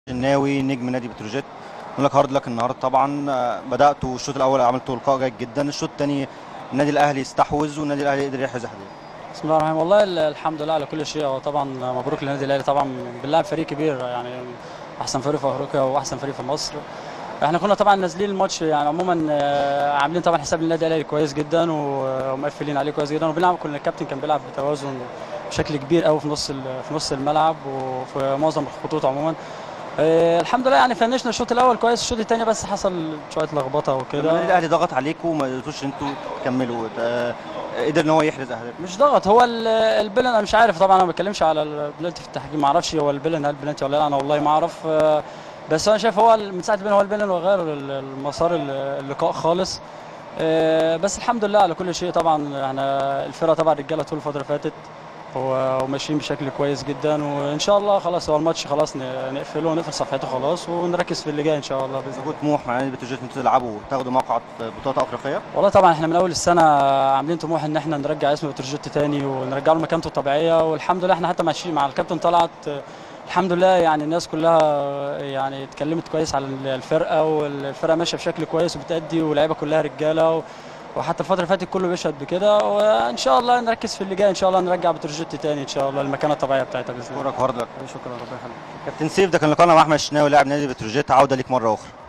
الشناوي نجم نادي بتروجيت. نقول لك هارد لك النهارده طبعا. بداتوا الشوط الاول عملتوا لقاء جيد جدا، الشوط الثاني النادي الاهلي استحوذ والنادي الاهلي قدر يحرز اهداف. بسم الله الرحمن الرحيم. والله الحمد لله على كل شيء. وطبعا مبروك للنادي الاهلي، طبعا بنلعب فريق كبير، يعني احسن فريق في افريقيا واحسن فريق في مصر. احنا كنا طبعا نازلين الماتش يعني عموما عاملين طبعا حساب للنادي الاهلي كويس جدا ومقفلين عليه كويس جدا، وبنلعب كل الكابتن كان بيلعب بتوازن بشكل كبير قوي في نص الملعب وفي معظم الخطوط عموما. الحمد لله يعني فنشنا الشوط الاول كويس. الشوط الثاني بس حصل شويه لخبطه وكده. النادي الاهلي ضغط عليكم وما قدرتوش انتوا تكملوا. قدر ان هو يحرز اهداف. مش ضغط، هو البلن انا مش عارف طبعا، انا ما بتكلمش على البلنتي في التحكيم، ما اعرفش هو البلن هل بلنتي ولا لا، انا والله ما اعرف. بس انا شايف هو من ساعه البلن هو البلن وغير المسار اللقاء خالص. بس الحمد لله على كل شيء. طبعا احنا الفرقه طبعا الرجاله طول الفتره اللي فاتت وماشيين بشكل كويس جدا، وان شاء الله خلاص هو الماتش خلاص نقفله ونقفل صفحته خلاص ونركز في اللي جاي ان شاء الله باذن الله. طموح مع نادي بتروجيت انتوا تلعبوا وتاخدوا مقعد في بطولات افريقيه؟ والله طبعا احنا من اول السنه عاملين طموح ان احنا نرجع اسم بتروجيت تاني ونرجع له مكانته الطبيعيه، والحمد لله احنا حتى ماشيين مع الكابتن طلعت. الحمد لله يعني الناس كلها يعني اتكلمت كويس على الفرقه، والفرقه ماشيه بشكل كويس وبتأدي، واللعيبه كلها رجاله وحتى الفتره اللي فاتت كله بيشهد بكده، وان شاء الله نركز في اللي جاي ان شاء الله نرجع بتروجيت تاني ان شاء الله المكانه الطبيعيه بتاعتها باذن الله. شكرا هارد لك. شكرا، ربنا يخليك. كابتن سيف، ده كان لقاءنا مع احمد الشناوي لاعب نادي بتروجيت. عوده ليك مره اخرى.